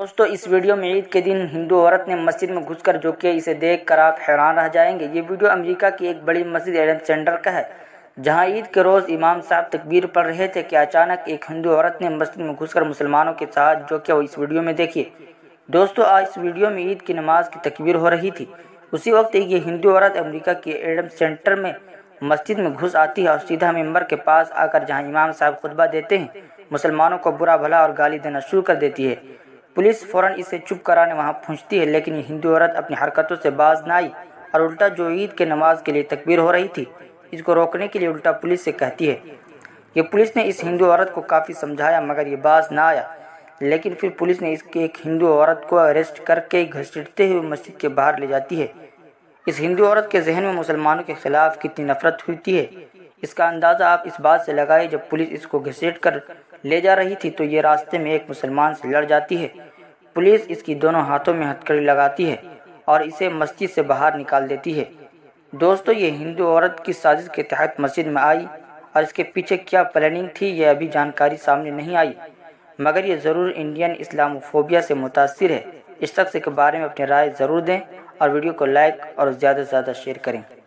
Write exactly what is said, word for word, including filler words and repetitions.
دوستو اس ویڈیو میں عید کے دن ہندو عورت نے مسجد میں گھس کر جو کہ اسے دیکھ کر آپ حیران رہ جائیں گے۔ یہ ویڈیو امریکہ کی ایک بڑی مسجد ایڈم سینٹر کا ہے، جہاں عید کے روز امام صاحب تکبیر پڑھ رہے تھے کہ اچانک ایک ہندو عورت نے مسجد میں گھس کر مسلمانوں کے ساتھ جو کہ وہ اس ویڈیو میں دیکھیے۔ دوستو آج اس ویڈیو میں عید کی نماز کی تکبیر ہو رہی تھی، اسی وقت یہ ہندو عورت امریکہ کے ایڈم سینٹر میں مسجد میں گھس آتی ہے اور سیدھا ممبر کے پاس آ کر جہاں امام صاحب خطبہ دیتے ہیں مسلمانوں کو برا بھلا اور گالی دینا شروع کر دیتی ہے۔ پولیس فوراً اسے چپ کرانے وہاں پہنچتی ہے، لیکن یہ ہندو عورت اپنی حرکتوں سے باز نہ آئی اور الٹا جو عید کے نماز کے لیے تکبیر ہو رہی تھی اس کو روکنے کے لیے الٹا پولیس سے کہتی ہے۔ یہ پولیس نے اس ہندو عورت کو کافی سمجھایا مگر یہ باز نہ آیا، لیکن پھر پولیس نے اس کے ایک ہندو عورت کو اریسٹ کر کے گھسیٹتے ہوئے مسجد کے باہر لے جاتی ہے۔ اس ہندو عورت کے ذہن میں مسلمانوں کے خلاف کتنی نفرت ہوتی ہے اس کا اندازہ آپ اس بات سے لگائیں، جب پولیس اس کو گھسیٹ کر لے جا رہی تھی تو یہ راستے میں ایک مسلمان سے لڑ جاتی ہے۔ پولیس اس کی دونوں ہاتھوں میں ہتھکڑی لگاتی ہے اور اسے مسجد سے باہر نکال دیتی ہے۔ دوستو یہ ہندو عورت کس سازش کے تحت مسجد میں آئی اور اس کے پیچھے کیا پلاننگ تھی یہ ابھی جانکاری سامنے نہیں آئی، مگر یہ ضرور انڈین اسلاموفوبیا سے متاثر ہے۔ اس شخص کے بارے میں اپنی رائے ضرور دیں اور ویڈیو کو لائک اور زیادہ سے زیادہ شیئر کریں۔